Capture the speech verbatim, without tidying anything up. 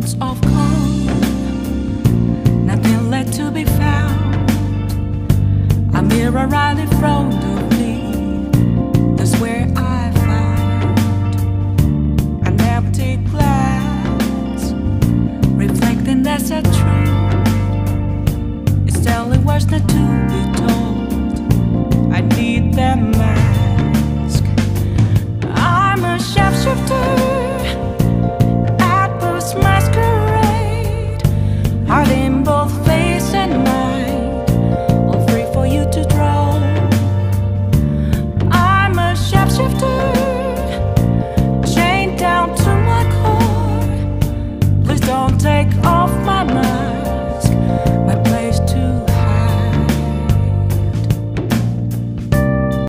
Fields of gold, nothing left to be found. A mirror rightly thrown.